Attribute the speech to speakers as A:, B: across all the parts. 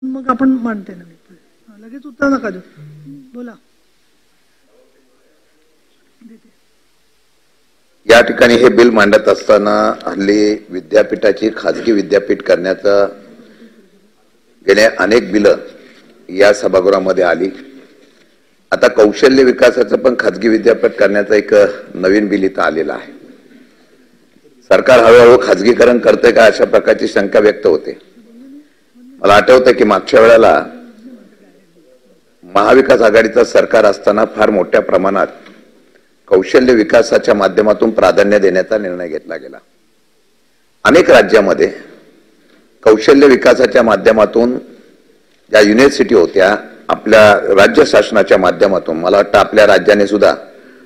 A: मग आपण मानते ना मी लगेच उत्तर नका देऊ. बोला.
B: या ठिकाणी हे बिल मांडत असताना हल्ली विद्यापीठाची खाजगी विद्यापीठ करण्याचा गेल्या अनेक बिलं या सभागृहामध्ये आली. आता कौशल्य विकासाचं पण खाजगी विद्यापीठ करण्याचा एक नवीन बिल इथं आलेला आहे. सरकार हळूहळू खाजगीकरण करते का अशा प्रकारची शंका व्यक्त होते. मला आठवतं की मागच्या वेळेला महाविकास आघाडीचं सरकार असताना फार मोठ्या प्रमाणात कौशल्य विकासाच्या माध्यमातून प्राधान्य देण्याचा निर्णय घेतला गेला. अनेक राज्यामध्ये कौशल्य विकासाच्या माध्यमातून ज्या युनिव्हर्सिटी होत्या आपल्या राज्य शासनाच्या माध्यमातून, मला वाटतं आपल्या राज्याने सुद्धा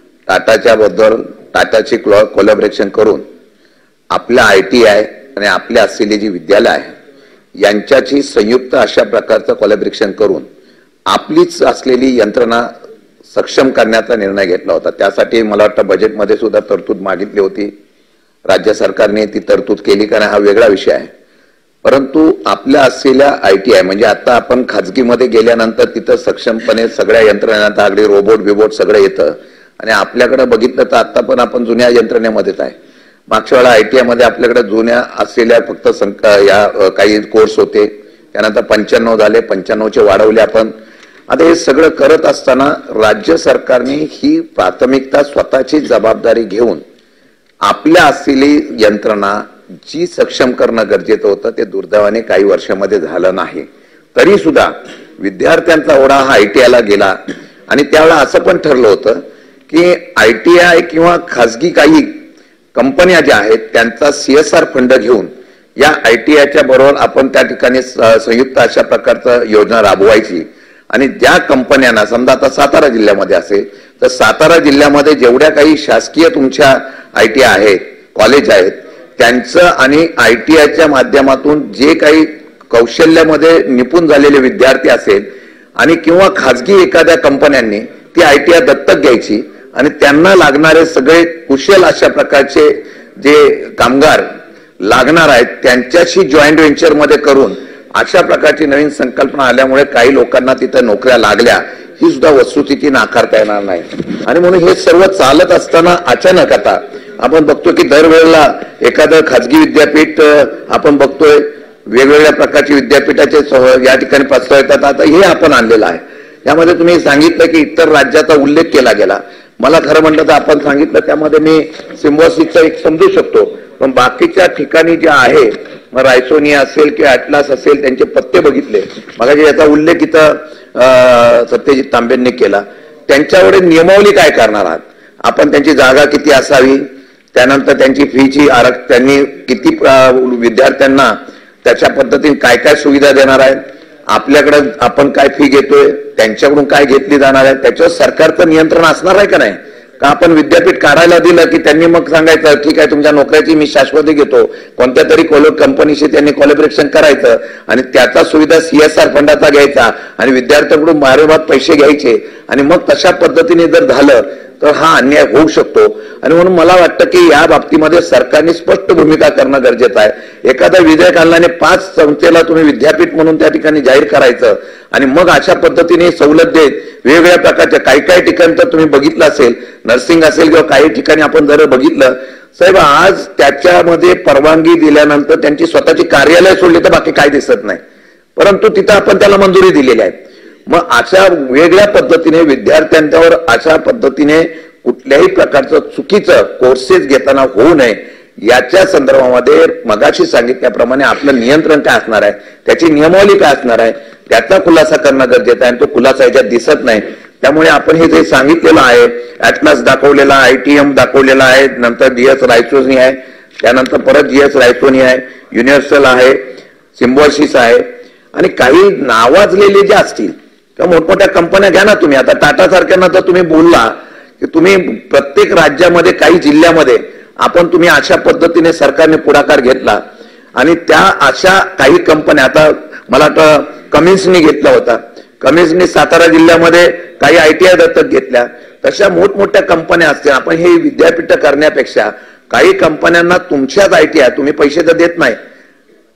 B: टाटाची कोलॅबोरेशन करून आपल्या ITI आणि आपल्या असलेली जी विद्यालय आहे यांच्याची संयुक्त अशा प्रकारचं कोलॅबोरेशन करून आपलीच असलेली यंत्रणा सक्षम करण्याचा निर्णय घेतला होता. त्यासाठी मला वाटतं बजेटमध्ये सुद्धा तरतूद मागितली होती. राज्य सरकारने ती तरतूद केली का नाही हा वेगळा विषय आहे. परंतु आपल्या असलेल्या ITI म्हणजे आता आपण खाजगीमध्ये गेल्यानंतर तिथं सक्षमपणे सगळ्या यंत्रणा अगदी रोबोट सगळं येतं आणि आपल्याकडे बघितलं तर आता पण आपण जुन्या यंत्रणेमध्येच आहे. मागच्या वेळा ITI मध्ये आपल्याकडे जुन्या असलेल्या फक्त या काही कोर्स होते, त्यानंतर 95 झाले, 95चे वाढवले आपण. आता हे सगळं करत असताना राज्य सरकारने ही प्राथमिकता स्वतःची जबाबदारी घेऊन आपल्या असलेली यंत्रणा जी सक्षम करणं गरजेचं होतं ते दुर्दैवाने काही वर्षामध्ये झालं नाही. तरी सुद्धा विद्यार्थ्यांचा ओढा हा ITI ला गेला आणि त्यावेळेला असं पण ठरलं होतं की ITI किंवा खाजगी काही कंपन्या ज्या आहेत त्यांचा CSR फंड घेऊन या ITI बरोबर आपण त्या ठिकाणी संयुक्त अशा प्रकारचं योजना राबवायची आणि ज्या कंपन्यांना समजा आता सातारा जिल्ह्यामध्ये असेल तर सातारा जिल्ह्यामध्ये जेवढ्या काही शासकीय तुमच्या ITI आहेत, कॉलेज आहेत त्यांचं आणि ITI माध्यमातून जे काही कौशल्यामध्ये निपुण झालेले विद्यार्थी असेल आणि किंवा खाजगी एखाद्या कंपन्यांनी ती ITI दत्तक घ्यायची आणि त्यांना लागणारे सगळे कुशल अशा प्रकारचे जे कामगार लागणार आहेत त्यांच्याशी जॉईंट व्हेंचर मध्ये करून अशा प्रकारची नवीन संकल्पना आल्यामुळे काही लोकांना तिथे नोकऱ्या लागल्या ही सुद्धा वस्तुस्थिती नाकारता येणार नाही. आणि म्हणून हे सर्व चालत असताना अचानक आता आपण बघतो की दरवेळेला एखादं खाजगी विद्यापीठ आपण बघतोय वेगवेगळ्या प्रकारची विद्यापीठाचे या ठिकाणी प्रस्ताव येतात. आता हे आपण आणलेलं आहे. यामध्ये तुम्ही सांगितलं की इतर राज्याचा उल्लेख केला गेला. मला खरं म्हटलं तर आपण सांगितलं त्यामध्ये मी सिम्बॉसिसचा एक समजू शकतो, पण बाकीच्या ठिकाणी जे आहे मग रायसोनिया असेल किंवा ॲटलास असेल त्यांचे पत्ते बघितले. मग याचा उल्लेख इथं सत्यजित तांबेंनी केला. त्यांच्यावर नियमावली काय करणार आहात आपण, त्यांची जागा किती असावी, त्यानंतर त्यांची फीची त्यांनी किती विद्यार्थ्यांना त्याच्या पद्धतीने काय काय सुविधा देणार आहेत, आपल्याकडे आपण काय फी घेतोय त्यांच्याकडून काय घेतली जाणार आहे, त्याच्यावर सरकारचं नियंत्रण असणार आहे का नाही. का आपण विद्यापीठ काढायला दिलं की त्यांनी मग सांगायचं ठीक आहे तुमच्या नोकऱ्याची मी शाश्वती घेतो, कोणत्या तरी कंपनीशी त्यांनी कोलॅबोरेशन करायचं आणि त्याचा सुविधा CSR फंडाचा घ्यायचा आणि विद्यार्थ्यांकडून बारोबार पैसे घ्यायचे आणि मग तशा पद्धतीने जर झालं तर हा अन्याय होऊ शकतो. आणि म्हणून मला वाटतं की या बाबतीमध्ये सरकारने स्पष्ट भूमिका करणं गरजेचं आहे. एखादा विधेयक आणल्याने 5 संस्थेला तुम्ही विद्यापीठ म्हणून त्या ठिकाणी जाहीर करायचं आणि मग अशा पद्धतीने सवलत देत वेगवेगळ्या प्रकारच्या काही ठिकाणी तर तुम्ही बघितलं असेल नर्सिंग असेल किंवा काही ठिकाणी आपण जर बघितलं साहेब आज त्याच्यामध्ये परवानगी दिल्यानंतर त्यांची स्वतःची कार्यालय सोडली तर बाकी काय दिसत नाही, परंतु तिथं आपण त्याला मंजुरी दिलेली आहे. मग अशा वेगळ्या पद्धतीने विद्यार्थ्यांच्यावर अशा पद्धतीने कुठल्याही प्रकारचं चुकीचं कोर्सेस घेताना होऊ नये याच्या संदर्भामध्ये मगाशी सांगितल्याप्रमाणे आपलं नियंत्रण काय असणार आहे, त्याची नियमावली काय असणार आहे त्याचा खुलासा करणं गरजेचं आहे आणि तो खुलासा याच्यात दिसत नाही. त्यामुळे आपण हे जे सांगितलेलं आहे ॲटलास दाखवलेला, ITM दाखवलेला आहे, नंतर GS रायसोनी आहे, त्यानंतर परत GS रायसोनी आहे, युनिव्हर्सल आहे, सिम्बॉसिस आहे आणि काही नावाजलेले जे असतील किंवा मोठमोठ्या कंपन्या घ्या ना तुम्ही. आता टाटा सारख्यांना तर तुम्ही बोलला की तुम्ही प्रत्येक राज्यामध्ये काही जिल्ह्यामध्ये तुम्ही अशा पद्धतीने सरकारने पुढाकार घेतला आणि त्या अशा काही कंपन्या आता मला वाटतं कमिन्सनी घेतला होता. कमिन्सनी सातारा जिल्ह्यामध्ये काही ITI दत्तक घेतल्या. तशा मोठमोठ्या कंपन्या असतील. आपण हे विद्यापीठ करण्यापेक्षा काही कंपन्यांना तुमच्याच ITI तुम्ही पैसे तर देत नाही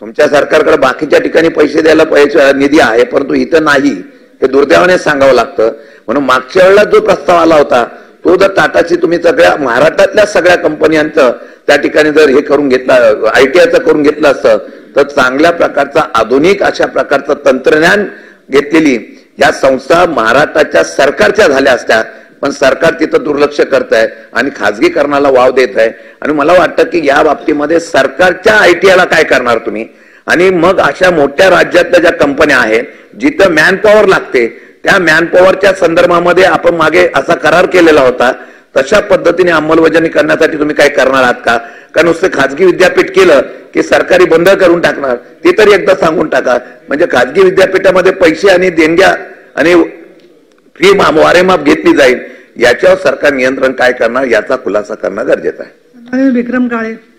B: तुमच्या सरकारकडे बाकीच्या ठिकाणी पैसे द्यायला पैसे निधी आहे, परंतु इथं नाही, हे दुर्दैवाने सांगावं लागतं. म्हणून मागच्या वेळेला जो प्रस्ताव आला होता तो जर टाटाची तुम्ही सगळ्या महाराष्ट्रातल्या सगळ्या कंपन्यांचं त्या ठिकाणी जर हे करून घेतलं, ITIचं करून घेतलं असतं तर चांगल्या प्रकारचा आधुनिक अशा प्रकारचं तंत्रज्ञान घेतलेली या संस्था महाराष्ट्राच्या सरकारच्या झाल्या असत्या. पण सरकार तिथं दुर्लक्ष करत आहे आणि खाजगीकरणाला वाव देत आहे. आणि मला वाटतं की या बाबतीमध्ये सरकारच्या ITIला काय करणार तुम्ही, आणि मग अशा मोठ्या राज्यातल्या ज्या कंपन्या आहेत जिथं मॅनपॉवर लागते त्या मॅनपॉवरच्या संदर्भामध्ये आपण मागे असा करार केलेला होता, तशा पद्धतीने अंमलबजावणी करण्यासाठी तुम्ही काय करणार आहात का? का नुसतं खाजगी विद्यापीठ केलं की सरकारी बंद करून टाकणार, ते तरी एकदा सांगून टाका. म्हणजे खाजगी विद्यापीठामध्ये पैसे आणि देणग्या आणि फी वारेमाप घेतली जाईल, याच्यावर सरकार नियंत्रण काय करणार याचा खुलासा करणं गरजेचं आहे.
A: विक्रम काळे.